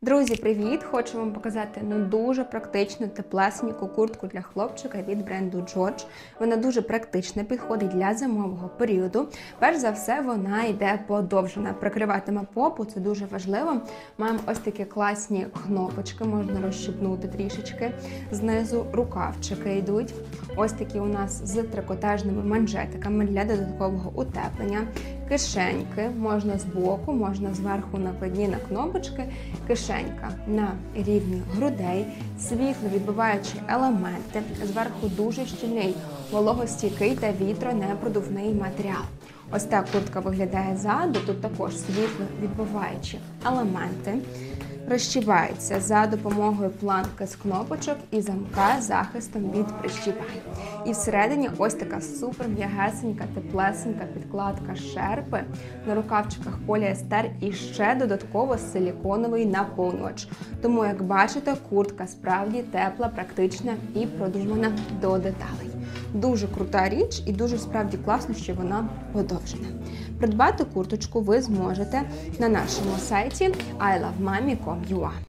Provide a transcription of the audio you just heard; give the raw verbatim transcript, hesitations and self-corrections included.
Друзі, привіт! Хочу вам показати ну дуже практичну теплесеньку куртку для хлопчика від бренду Джордж. Вона дуже практична, підходить для зимового періоду. Перш за все, вона йде подовжена, прикриватиме попу, це дуже важливо. Маємо ось такі класні кнопочки, можна розщипнути трішечки. Знизу рукавчики йдуть. Ось такі у нас з трикотажними манжетиками для додаткового утеплення. Кишеньки, можна збоку, можна зверху накладні на кнопочки. Кишенька на рівні грудей, світловідбиваючі елементи, зверху дуже щільний, вологостійкий та вітронепродувний матеріал. Ось так куртка виглядає ззаду, тут також світловідбиваючі елементи. Розщіпається за допомогою планки з кнопочок і замка з захистом від прищіпань. І всередині ось така супер м'ягесенька, теплесенька підкладка шерпи, на рукавчиках поліестер і ще додатково силіконовий наповнювач. Тому, як бачите, куртка справді тепла, практична і продумана до деталей. Дуже крута річ і дуже справді класно, що вона подовжена. Придбати курточку ви зможете на нашому сайті ай лав мамі крапка ком крапка ю а.